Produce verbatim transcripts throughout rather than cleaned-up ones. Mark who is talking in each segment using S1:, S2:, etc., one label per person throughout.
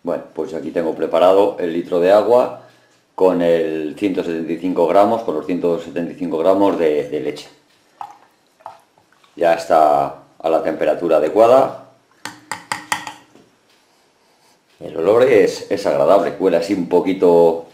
S1: Bueno, pues aquí tengo preparado el litro de agua con el ciento setenta y cinco gramos, con los ciento setenta y cinco gramos de, de leche. Ya está a la temperatura adecuada. El olor es, es agradable, huele así un poquito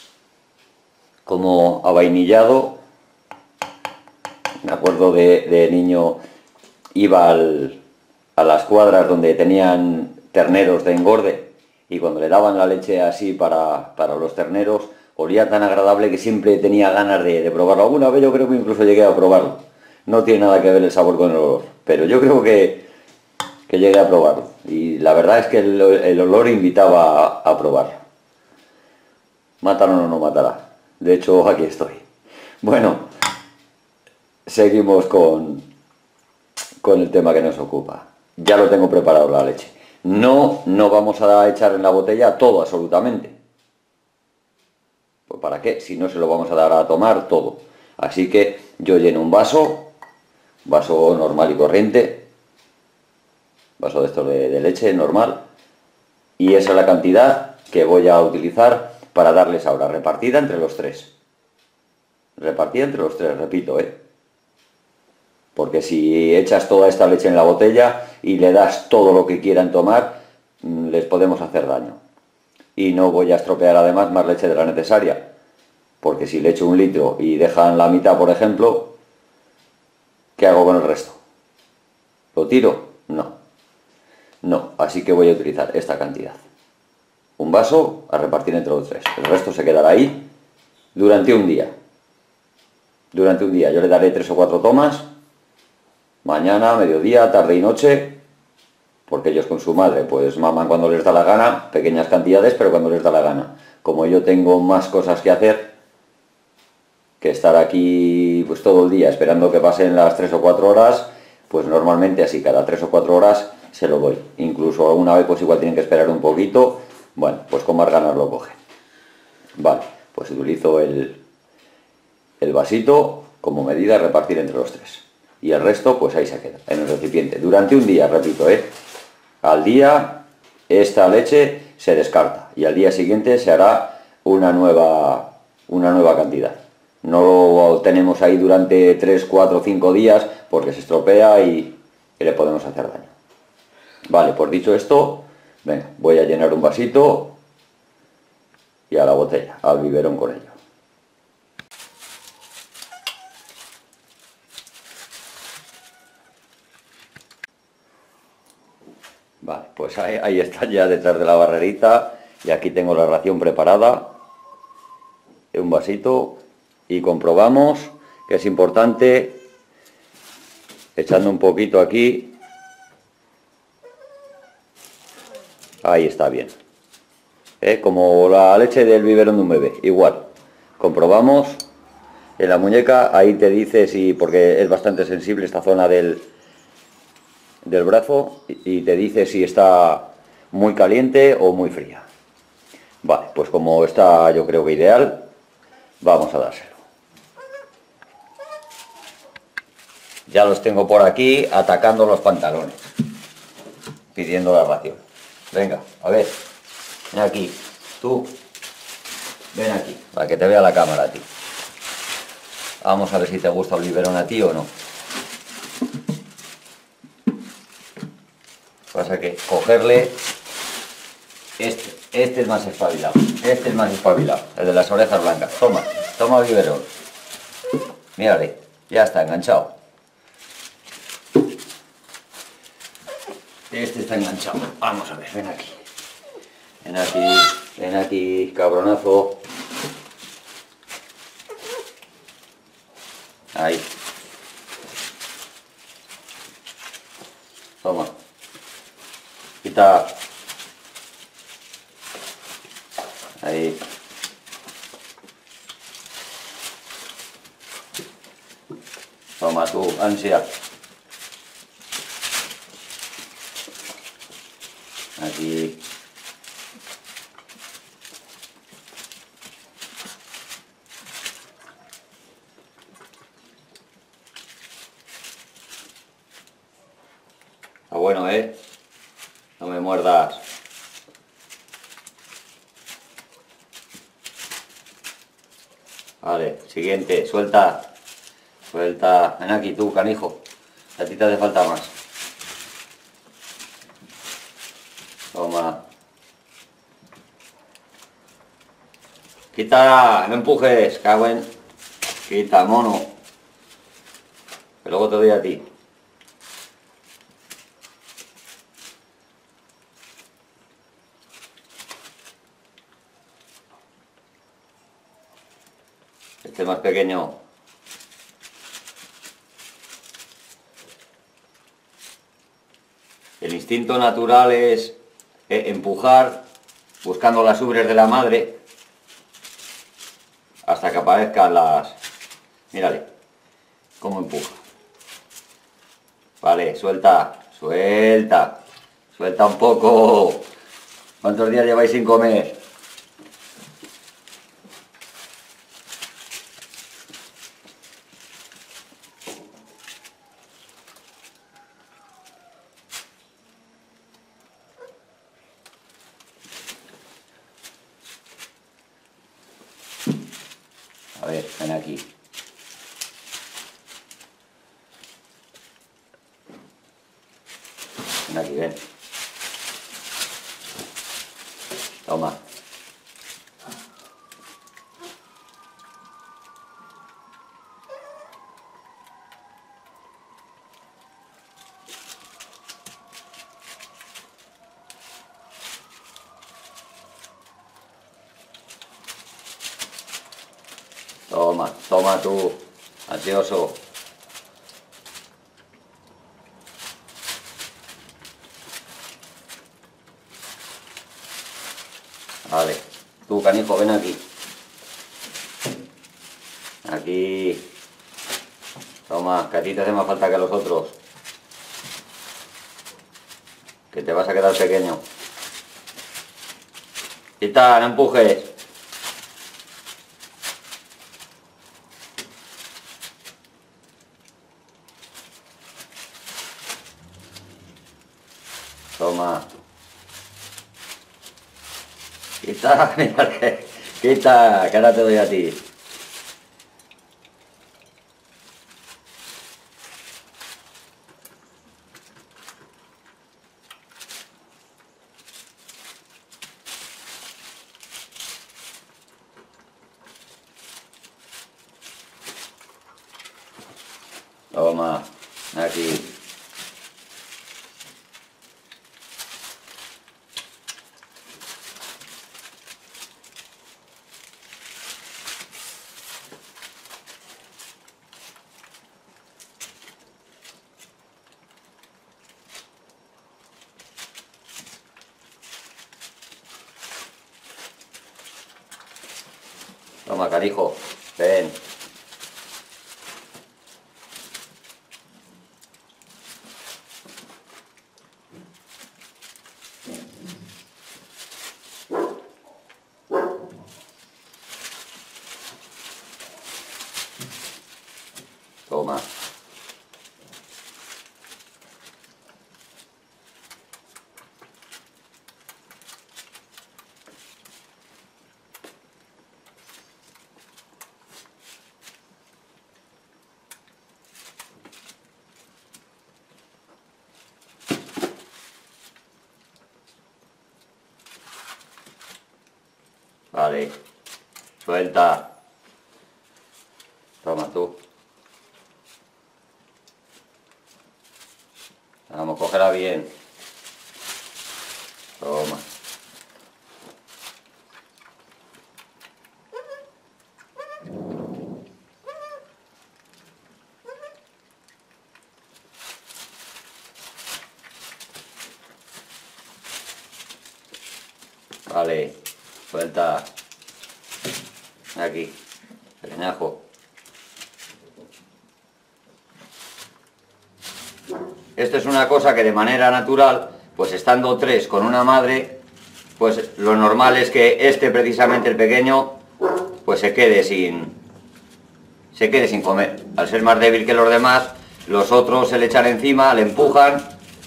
S1: como a vainillado. Me acuerdo de, de niño, iba al, a las cuadras donde tenían terneros de engorde y cuando le daban la leche así para, para los terneros, olía tan agradable que siempre tenía ganas de, de probarlo. Alguna vez yo creo que incluso llegué a probarlo. No tiene nada que ver el sabor con el olor, pero yo creo que, que llegué a probarlo. Y la verdad es que el, el olor invitaba a, a probarlo. ¿Matará o no matará? De hecho, aquí estoy. Bueno, seguimos con, con el tema que nos ocupa. Ya lo tengo preparado la leche. No, no vamos a echar en la botella todo absolutamente. Pues ¿para qué? Si no se lo vamos a dar a tomar todo. Así que yo lleno un vaso, vaso normal y corriente, vaso de estos de, de leche normal, y esa es la cantidad que voy a utilizar para darles ahora, repartida entre los tres. Repartida entre los tres, repito, ¿eh? Porque si echas toda esta leche en la botella y le das todo lo que quieran tomar, les podemos hacer daño. Y no voy a estropear además más leche de la necesaria, porque si le echo un litro y dejan la mitad, por ejemplo, ¿qué hago con el resto? ¿Lo tiro? No. No, así que voy a utilizar esta cantidad. Un vaso a repartir entre los tres. El resto se quedará ahí durante un día. Durante un día. Yo le daré tres o cuatro tomas. Mañana, mediodía, tarde y noche. Porque ellos con su madre pues maman cuando les da la gana. Pequeñas cantidades, pero cuando les da la gana. Como yo tengo más cosas que hacer que estar aquí pues todo el día esperando que pasen las tres o cuatro horas, pues normalmente así cada tres o cuatro horas se lo doy. Incluso alguna vez pues igual tienen que esperar un poquito. Bueno, pues con más ganas lo cogen. Vale, pues utilizo el, el vasito como medida a repartir entre los tres. Y el resto pues ahí se queda, en el recipiente. Durante un día, repito, ¿eh? Al día esta leche se descarta y al día siguiente se hará una nueva, una nueva cantidad. No lo tenemos ahí durante tres, cuatro, cinco días porque se estropea y, y le podemos hacer daño. Vale, pues dicho esto, venga, voy a llenar un vasito y a la botella, al biberón con ello. Vale, pues ahí, ahí está ya detrás de la barrerita y aquí tengo la ración preparada. Un vasito y comprobamos que es importante, echando un poquito aquí. Ahí está bien. ¿Eh? Como la leche del biberón de un bebé, igual. Comprobamos en la muñeca, ahí te dice si, porque es bastante sensible esta zona del, del brazo, y te dice si está muy caliente o muy fría. Vale, pues como está yo creo que ideal, vamos a dárselo. Ya los tengo por aquí atacando los pantalones, pidiendo la ración. Venga, a ver, ven aquí, tú, ven aquí, para que te vea la cámara a ti. Vamos a ver si te gusta el biberón a ti o no. Pasa que cogerle, este, este es más espabilado, este es más espabilado, el de las orejas blancas. Toma, toma el biberón. Mírale, ya está enganchado. Este está enganchado. Vamos a ver, ven aquí. Ven aquí, ven aquí, cabronazo. Ahí. Toma. Quita. Ahí. Toma tu ansia. Aquí. Está bueno, ¿eh? No me muerdas. Vale, siguiente, suelta. Suelta. Ven aquí tú, canijo. A ti te hace falta más. Toma. Quita, no empujes, cago en... Quita, mono. Que luego te doy a ti. Este más pequeño. El instinto natural es empujar buscando las ubres de la madre hasta que aparezcan las... Mírale cómo empuja. Vale, suelta, suelta, suelta un poco. ¿Cuántos días lleváis sin comer? A ver, ven aquí. Ven aquí, ven. Toma. Toma, toma tú, ansioso. Vale, tú, canijo, ven aquí. Aquí. Toma, que a ti te hace más falta que a los otros. Que te vas a quedar pequeño. Quita, no empujes. Toma. Quita, mírate. Quita, que ahora te doy a ti. Toma, aquí. Toma, canijo, ven. Toma. Vale, suelta. Toma tú. Vamos, cógela bien. Toma. Vale, suelta. Aquí, pequeñajo. Esto es una cosa que de manera natural, pues estando tres con una madre, pues lo normal es que este precisamente el pequeño, pues se quede sin, se quede sin comer. Al ser más débil que los demás, los otros se le echan encima, le empujan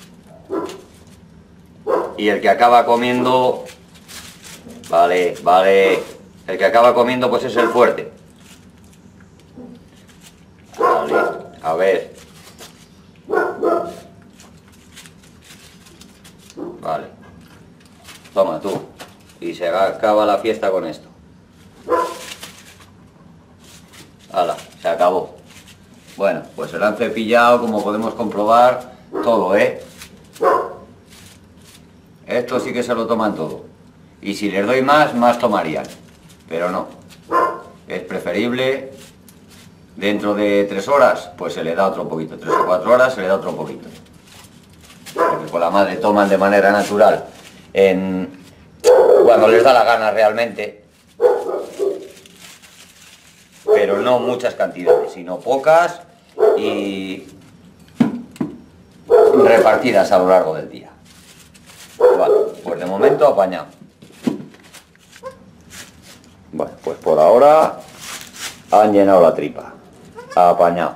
S1: y el que acaba comiendo, vale, vale, el que acaba comiendo pues es el fuerte. Vale, a ver. Vale. Toma tú. Y se acaba la fiesta con esto. Hala, se acabó. Bueno, pues se lo han cepillado, como podemos comprobar, todo, ¿eh? Esto sí que se lo toman todo. Y si les doy más, más tomarían. Pero no. Es preferible, dentro de tres horas, pues se le da otro poquito. Tres o cuatro horas se le da otro poquito. Porque con la madre toman de manera natural. En... Cuando les da la gana realmente. Pero no muchas cantidades, sino pocas y repartidas a lo largo del día. Vale, pues de momento apañado. Bueno, pues por ahora han llenado la tripa. Apañado.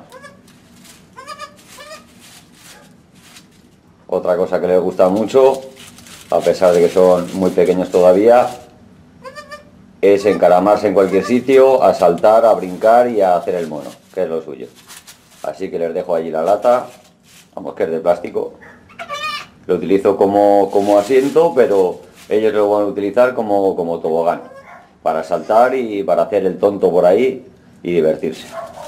S1: Otra cosa que les gusta mucho, a pesar de que son muy pequeños todavía, es encaramarse en cualquier sitio, a saltar, a brincar y a hacer el mono, que es lo suyo. Así que les dejo allí la lata, vamos, que es de plástico. Lo utilizo como, como asiento, pero ellos lo van a utilizar como, como tobogán, para saltar y para hacer el tonto por ahí y divertirse.